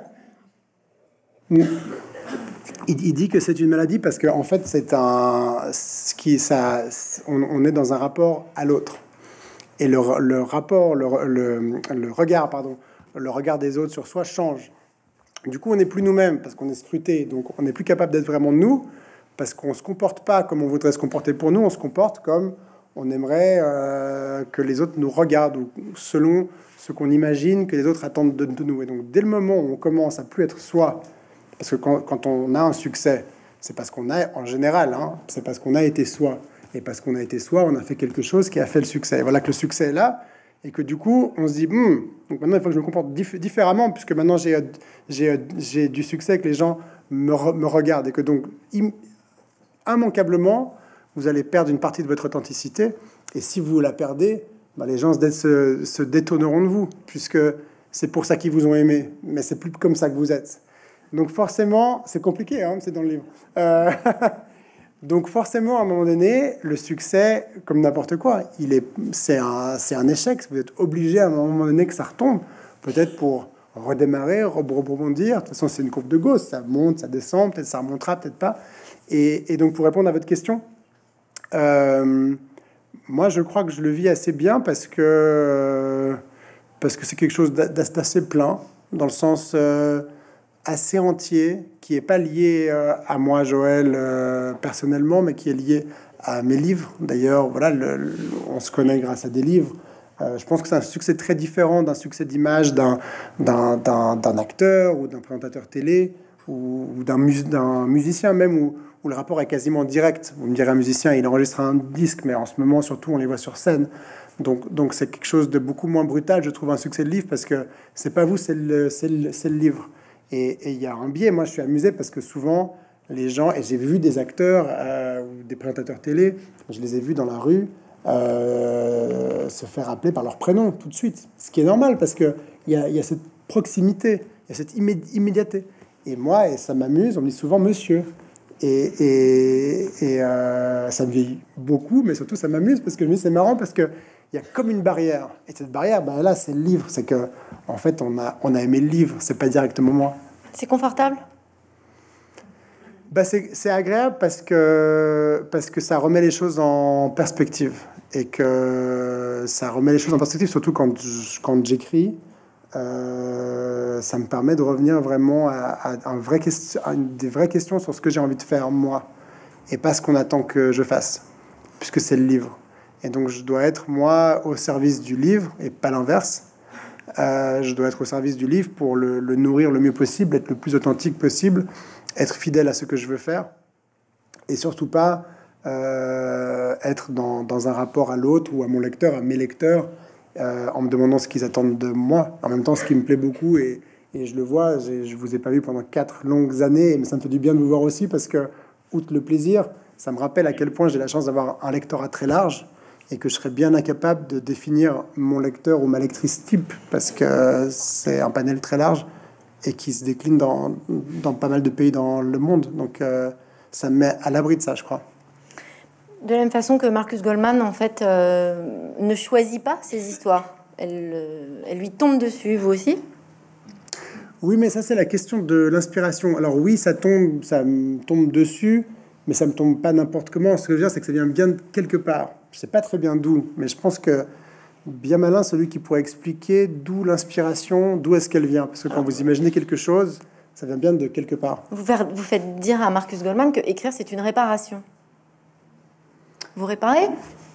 il, il dit que c'est une maladie parce que en fait, c'est un... Ce qui, ça, on, on est dans un rapport à l'autre. Et le, le rapport, le, le, le regard, pardon, le regard des autres sur soi change. Du coup, on n'est plus nous-mêmes parce qu'on est scruté. Donc, on n'est plus capable d'être vraiment nous parce qu'on ne se comporte pas comme on voudrait se comporter pour nous. On se comporte comme on aimerait euh, que les autres nous regardent ou selon ce qu'on imagine que les autres attendent de, de nous. Et donc, dès le moment où on commence à plus être soi, parce que quand, quand on a un succès, c'est parce qu'on a, en général, hein, c'est parce qu'on a été soi. Et parce qu'on a été soi, on a fait quelque chose qui a fait le succès. Et voilà que le succès est là. Et que du coup, on se dit, hm, donc maintenant, il faut que je me comporte dif- différemment, puisque maintenant, j'ai, j'ai, j'ai du succès, que les gens me, re- me regardent. Et que donc, im- immanquablement, vous allez perdre une partie de votre authenticité. Et si vous la perdez, bah, les gens se, dé- se, se détourneront de vous, puisque c'est pour ça qu'ils vous ont aimé. Mais c'est plus comme ça que vous êtes. Donc forcément, c'est compliqué, hein, c'est dans le livre. Euh, donc forcément, à un moment donné, le succès, comme n'importe quoi, il est, c'est un, c'est un échec. Vous êtes obligé à un moment donné que ça retombe, peut-être pour redémarrer, rebondir. De toute façon, c'est une courbe de Gauss, ça monte, ça descend, peut-être ça remontera, peut-être pas. Et, et donc pour répondre à votre question, euh, moi je crois que je le vis assez bien parce que parce que c'est quelque chose d'assez plein, dans le sens euh, assez entier, qui est pas lié euh, à moi, Joël, euh, personnellement, mais qui est lié à mes livres. D'ailleurs, voilà, le, le, on se connaît grâce à des livres. Euh, je pense que c'est un succès très différent d'un succès d'image d'un, d'un, d'un, d'un acteur ou d'un présentateur télé ou, ou d'un, mus, d'un musicien même, où, où le rapport est quasiment direct. Vous me direz, un musicien, il enregistre un disque, mais en ce moment, surtout, on les voit sur scène. Donc, donc c'est quelque chose de beaucoup moins brutal, je trouve, un succès de livre, parce que c'est pas vous, c'est le, c'est le, c'est le livre. Et il y a un biais. Moi, je suis amusé parce que souvent, les gens, et j'ai vu des acteurs euh, ou des présentateurs télé, je les ai vus dans la rue euh, se faire appeler par leur prénom tout de suite. Ce qui est normal parce qu'il y a, y a cette proximité, il y a cette immédi- immédiateté. Et moi, et ça m'amuse, on me dit souvent monsieur. Et, et, et euh, ça me vieillit beaucoup, mais surtout ça m'amuse parce que je me dis c'est marrant parce que il y a comme une barrière. Et cette barrière, ben là, c'est le livre. C'est que, en fait, on a, on a aimé le livre. C'est pas directement moi. C'est confortable? Ben, c'est, c'est agréable parce que, parce que ça remet les choses en perspective. Et que ça remet les choses en perspective, surtout quand, je, quand j'écris. Euh, ça me permet de revenir vraiment à, à, un vrai question, à une, des vraies questions sur ce que j'ai envie de faire, moi. Et pas ce qu'on attend que je fasse. Puisque c'est le livre. Et donc, je dois être, moi, au service du livre, et pas l'inverse. Euh, je dois être au service du livre pour le, le nourrir le mieux possible, être le plus authentique possible, être fidèle à ce que je veux faire, et surtout pas euh, être dans, dans un rapport à l'autre ou à mon lecteur, à mes lecteurs, euh, en me demandant ce qu'ils attendent de moi. En même temps, ce qui me plaît beaucoup, et, et je le vois, j'ai, je vous ai pas vu pendant quatre longues années, mais ça me fait du bien de vous voir aussi, parce que, outre le plaisir, ça me rappelle à quel point j'ai la chance d'avoir un lectorat très large, et que je serais bien incapable de définir mon lecteur ou ma lectrice type, parce que c'est un panel très large et qui se décline dans, dans pas mal de pays dans le monde. Donc euh, ça me met à l'abri de ça, je crois. De la même façon que Marcus Goldman, en fait, euh, ne choisit pas ses histoires. Elle, euh, elle lui tombe dessus, vous aussi? Oui, mais ça, c'est la question de l'inspiration. Alors oui, ça tombe, ça me tombe dessus, mais ça me tombe pas n'importe comment. Ce que je veux dire, c'est que ça vient bien de quelque part. Je sais pas très bien d'où, mais je pense que bien malin celui qui pourrait expliquer d'où l'inspiration, d'où est-ce qu'elle vient. Parce que quand vous imaginez quelque chose, ça vient bien de quelque part. Vous, faire, vous faites dire à Marcus Goldman que écrire, c'est une réparation. Vous réparez?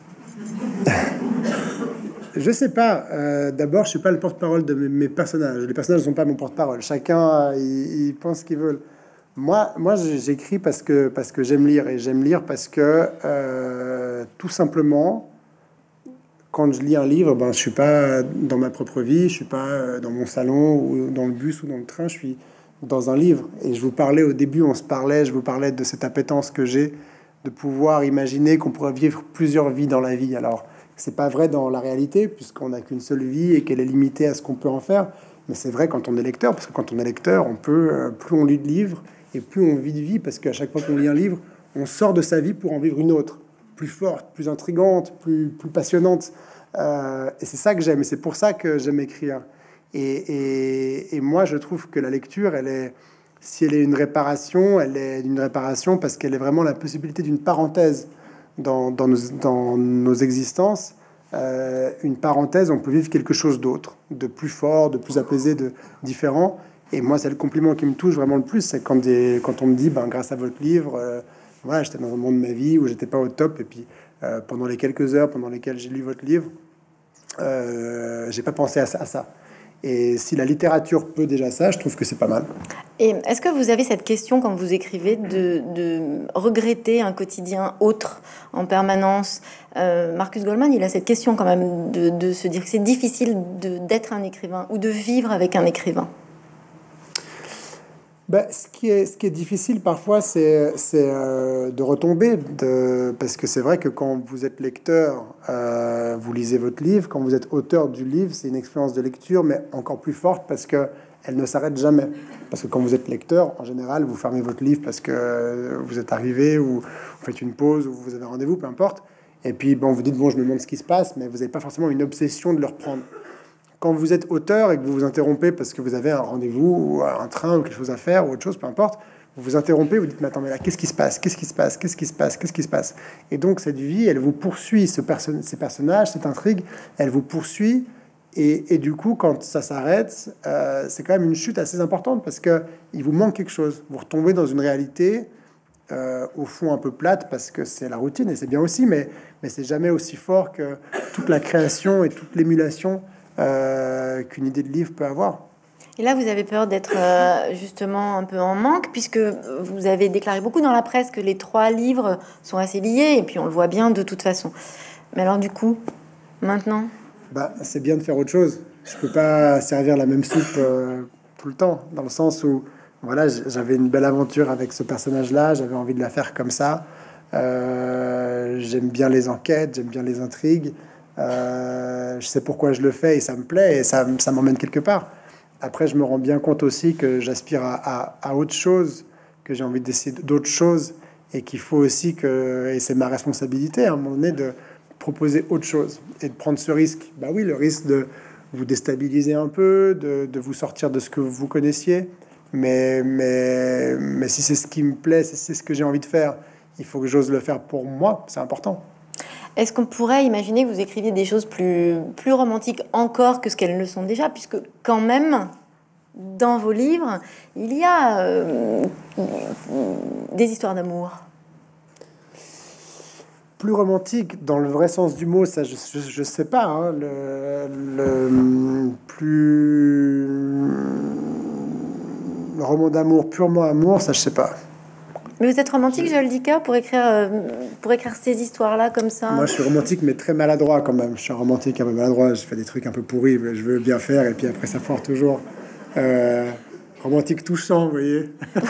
Je sais pas. Euh, d'abord, je suis pas le porte-parole de mes, mes personnages. Les personnages ne sont pas mon porte-parole. Chacun, euh, il, il pense ce qu'il veut. Moi, moi, j'écris parce que parce que j'aime lire, et j'aime lire parce que euh, tout simplement, quand je lis un livre, ben je suis pas dans ma propre vie, je suis pas dans mon salon ou dans le bus ou dans le train, je suis dans un livre. Et je vous parlais au début, on se parlait, je vous parlais de cette appétence que j'ai de pouvoir imaginer qu'on pourrait vivre plusieurs vies dans la vie. Alors, c'est pas vrai dans la réalité puisqu'on n'a qu'une seule vie et qu'elle est limitée à ce qu'on peut en faire. Mais c'est vrai quand on est lecteur, parce que quand on est lecteur, on peut plus on lit de livres et plus on vit de vie, parce qu'à chaque fois qu'on lit un livre, on sort de sa vie pour en vivre une autre. plus forte, plus intrigante, plus, plus passionnante. Euh, et c'est ça que j'aime, et c'est pour ça que j'aime écrire. Et, et, et moi, je trouve que la lecture, elle est, si elle est une réparation, elle est une réparation parce qu'elle est vraiment la possibilité d'une parenthèse dans, dans, nos, dans nos existences. Euh, une parenthèse, on peut vivre quelque chose d'autre, de plus fort, de plus apaisé, de différent. Et moi, c'est le compliment qui me touche vraiment le plus, c'est quand, des, quand on me dit, ben, grâce à votre livre, euh, voilà, j'étais dans un moment de ma vie où j'étais pas au top, et puis euh, pendant les quelques heures pendant lesquelles j'ai lu votre livre, euh, j'ai pas pensé à ça, à ça. Et si la littérature peut déjà ça, je trouve que c'est pas mal. Et est-ce que vous avez cette question quand vous écrivez de, de regretter un quotidien autre en permanence? euh, Marcus Goldman, il a cette question quand même de, de se dire que c'est difficile de, d'être un écrivain ou de vivre avec un écrivain. Ben, ce, qui est, ce qui est difficile parfois, c'est, c'est euh, de retomber, de, parce que c'est vrai que quand vous êtes lecteur, euh, vous lisez votre livre, quand vous êtes auteur du livre, c'est une expérience de lecture, mais encore plus forte parce que elle ne s'arrête jamais. Parce que quand vous êtes lecteur, en général, vous fermez votre livre parce que vous êtes arrivé, ou vous faites une pause, ou vous avez rendez-vous, peu importe. Et puis, bon, vous dites, bon, je me demande ce qui se passe, mais vous n'avez pas forcément une obsession de le reprendre. Quand vous êtes auteur et que vous vous interrompez parce que vous avez un rendez-vous, ou un train, ou quelque chose à faire, ou autre chose, peu importe, vous vous interrompez, vous dites, mais attends, mais là, qu'est-ce qui se passe? Qu'est-ce qui se passe? Qu'est-ce qui se passe? Qu'est-ce qui se passe? Et donc, cette vie, elle vous poursuit, ce perso ces personnages, cette intrigue, elle vous poursuit. Et, et du coup, quand ça s'arrête, euh, c'est quand même une chute assez importante parce que il vous manque quelque chose. Vous retombez dans une réalité, euh, au fond, un peu plate parce que c'est la routine, et c'est bien aussi, mais, mais c'est jamais aussi fort que toute la création et toute l'émulation Euh, qu'une idée de livre peut avoir. Et là, vous avez peur d'être euh, justement un peu en manque, puisque vous avez déclaré beaucoup dans la presse que les trois livres sont assez liés, et puis on le voit bien de toute façon. Mais alors du coup, maintenant bah, c'est bien de faire autre chose. Je peux pas servir la même soupe euh, tout le temps, dans le sens où voilà, j'avais une belle aventure avec ce personnage-là, j'avais envie de la faire comme ça. Euh, j'aime bien les enquêtes, j'aime bien les intrigues. Euh, je sais pourquoi je le fais et ça me plaît et ça, ça m'emmène quelque part. Après, je me rends bien compte aussi que j'aspire à, à, à autre chose, que j'ai envie d'essayer d'autres choses et qu'il faut aussi que, et c'est ma responsabilité à un moment donné, de proposer autre chose et de prendre ce risque. Bah oui, le risque de vous déstabiliser un peu, de, de vous sortir de ce que vous connaissiez. Mais, mais, mais si c'est ce qui me plaît, si c'est ce que j'ai envie de faire, il faut que j'ose le faire pour moi, c'est important. Est-ce qu'on pourrait imaginer que vous écriviez des choses plus, plus romantiques encore que ce qu'elles le sont déjà, puisque quand même, dans vos livres, il y a euh, des histoires d'amour? Plus romantique, dans le vrai sens du mot, ça, je, je, je sais pas. Hein, le, le plus... Le roman d'amour, purement amour, ça, je sais pas. Mais vous êtes romantique, Joël Dicker, pour écrire, euh, pour écrire ces histoires-là comme ça? Moi, je suis romantique, mais très maladroit quand même. Je suis un romantique un peu maladroit. Je fais des trucs un peu pourris. Mais je veux bien faire, et puis après, ça foire toujours. Euh, romantique touchant, vous voyez.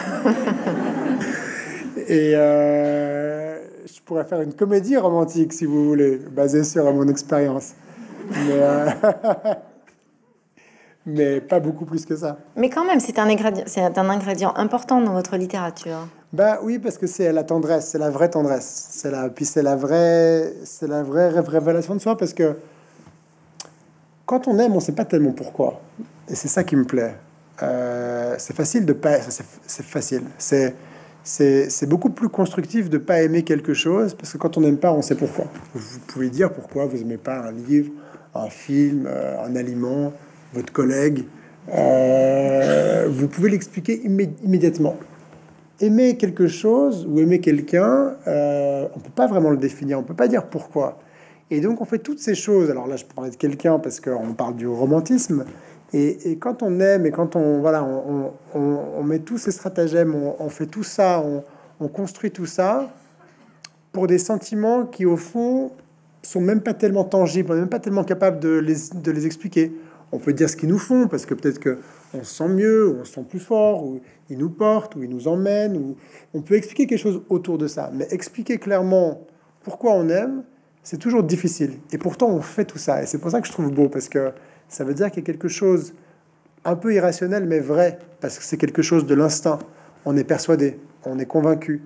Et euh, je pourrais faire une comédie romantique, si vous voulez, basée sur mon expérience. Mais, euh, mais pas beaucoup plus que ça. Mais quand même, c'est un ingrédient, c'est un ingrédient important dans votre littérature. Bah oui, parce que c'est la tendresse, c'est la vraie tendresse. C'est la, puis c'est la vraie, c'est la vraie révélation de soi, parce que quand on aime, on sait pas tellement pourquoi. Et c'est ça qui me plaît. Euh, c'est facile de pas, c'est, c'est facile. C'est, c'est, c'est beaucoup plus constructif de pas aimer quelque chose, parce que quand on n'aime pas, on sait pourquoi. Vous pouvez dire pourquoi vous aimez pas un livre, un film, euh, un aliment, votre collègue. Euh, vous pouvez l'expliquer immé- immédiatement. Aimer quelque chose ou aimer quelqu'un, euh, on peut pas vraiment le définir, on peut pas dire pourquoi. Et donc on fait toutes ces choses. Alors là, je parlais de quelqu'un parce qu'on parle du romantisme. Et, et quand on aime et quand on voilà, on, on, on met tous ces stratagèmes, on, on fait tout ça, on, on construit tout ça pour des sentiments qui au fond sont même pas tellement tangibles, on n'est même pas tellement capable de les, de les expliquer. On peut dire ce qu'ils nous font parce que peut-être que on se sent mieux, ou on se sent plus fort, ou ils nous portent, ou ils nous emmènent, ou on peut expliquer quelque chose autour de ça. Mais expliquer clairement pourquoi on aime, c'est toujours difficile. Et pourtant, on fait tout ça. Et c'est pour ça que je trouve beau, parce que ça veut dire qu'il y a quelque chose un peu irrationnel, mais vrai, parce que c'est quelque chose de l'instinct. On est persuadé, on est convaincu.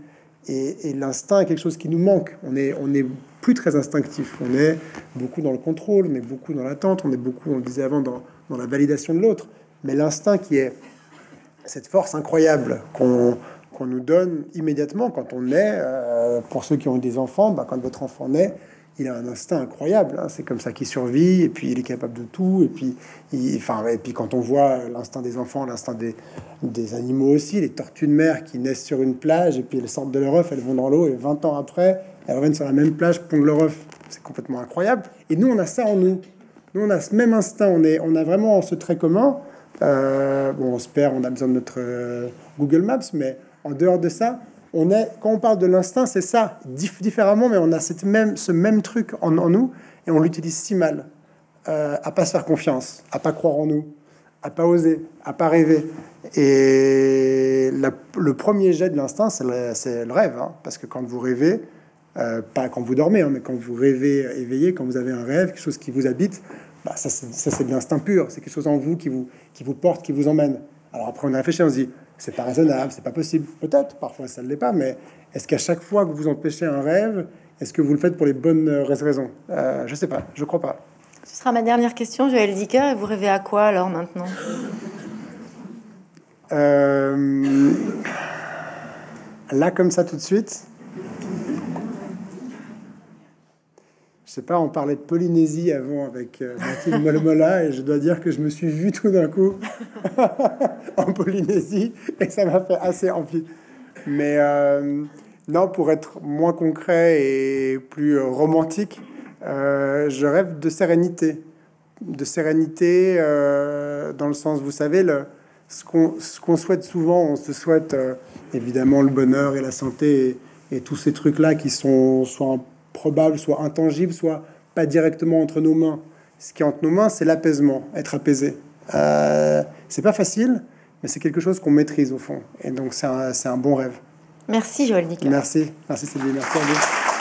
Et, et l'instinct est quelque chose qui nous manque. On est, on est plus très instinctif. On est beaucoup dans le contrôle, on est beaucoup dans l'attente, on est beaucoup, on le disait avant, dans, dans la validation de l'autre. Mais l'instinct qui est cette force incroyable qu'on qu'on nous donne immédiatement quand on naît, euh, pour ceux qui ont eu des enfants, bah, quand votre enfant naît, il a un instinct incroyable, hein. C'est comme ça qu'il survit, et puis il est capable de tout, et puis, il, enfin, et puis quand on voit l'instinct des enfants, l'instinct des, des animaux aussi, les tortues de mer qui naissent sur une plage, et puis elles sortent de leur œuf, elles vont dans l'eau, et vingt ans après, elles reviennent sur la même plage, pondent leur œuf. C'est complètement incroyable. Et nous, on a ça en nous. Nous, on a ce même instinct, on, est, on a vraiment ce trait commun. Euh, bon, on se perd, on a besoin de notre euh, Google Maps, mais en dehors de ça, on est, quand on parle de l'instinct, c'est ça, dif différemment, mais on a cette même, ce même truc en, en nous, et on l'utilise si mal, euh, à pas se faire confiance, à pas croire en nous, à pas oser, à pas rêver. Et la, le premier jet de l'instinct, c'est le, le rêve, hein, parce que quand vous rêvez, euh, pas quand vous dormez, hein, mais quand vous rêvez éveillé, quand vous avez un rêve, quelque chose qui vous habite, bah, ça c'est de l'instinct pur, c'est quelque chose en vous qui vous, qui vous porte, qui vous emmène. Alors après on a réfléchi, on se dit, c'est pas raisonnable, c'est pas possible. Peut-être, parfois ça ne l'est pas, mais est-ce qu'à chaque fois que vous empêchez un rêve, est-ce que vous le faites pour les bonnes raisons? euh, Je sais pas, je crois pas. Ce sera ma dernière question, Joël Dicker. Et vous rêvez à quoi alors maintenant? euh, Là, comme ça, tout de suite. Je sais pas, on parlait de Polynésie avant avec euh, Mathilde Molmola, et je dois dire que je me suis vu tout d'un coup en Polynésie, et ça m'a fait assez envie. Mais euh, non, pour être moins concret et plus euh, romantique, euh, je rêve de sérénité. De sérénité euh, dans le sens, vous savez, le, ce qu'on ce qu'on souhaite souvent, on se souhaite euh, évidemment le bonheur et la santé et, et tous ces trucs-là qui sont soit probable, soit intangible, soit pas directement entre nos mains. Ce qui est entre nos mains, c'est l'apaisement, être apaisé. Euh, c'est pas facile, mais c'est quelque chose qu'on maîtrise au fond. Et donc, c'est un, c'est un bon rêve. Merci, Joël Dicker. Merci. Merci, Sylvie. Merci à vous.